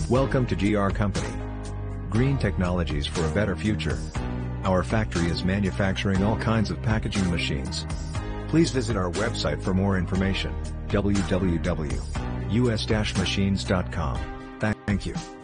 Welcome to GR Company. Green technologies for a better future. Our factory is manufacturing all kinds of packaging machines. Please visit our website for more information, www.us-machines.com. Thank you.